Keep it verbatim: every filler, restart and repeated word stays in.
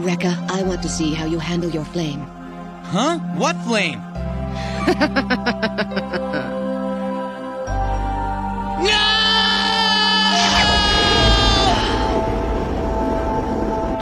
Recca, I want to see how you handle your flame. Huh? What flame?